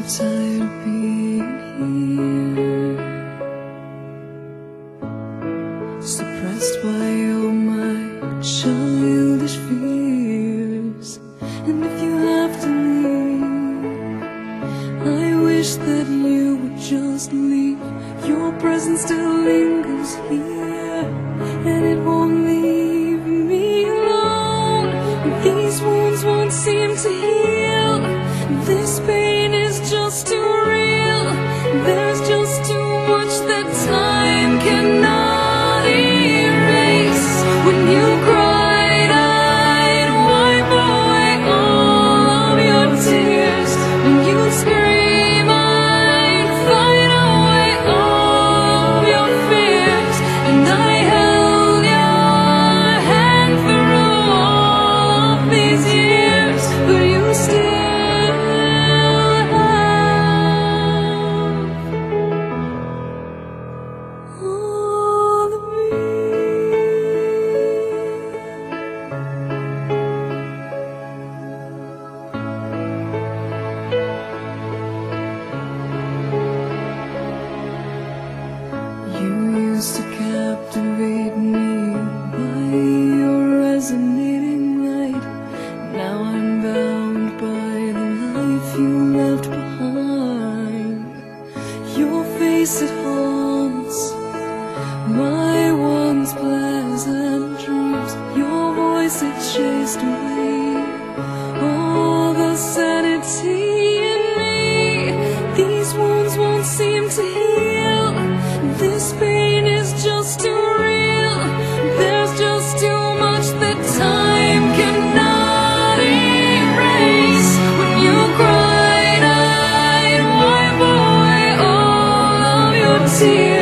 tired of being here, suppressed by all my childish fears. And if you have to leave, I wish that you would just leave. Your presence still lingers here, and it won't leave me alone. These wounds won't seem to heal. This pain is just too real. There's just too much that time cannot erase. When you cried, I'd wipe away all of your tears. When you scream, I'd fight away all of your fears. And I held your hand through all of these years, but you still used to captivate me by your resonating light. Now I'm bound by the life you left behind. Your face, it haunts my once pleasant dreams. Your voice, it chased away all the sanity in me. These wounds won't seem to heal. This pain is just too real. There's just too much that time cannot erase. When you cried, I'd wipe away all of your tears.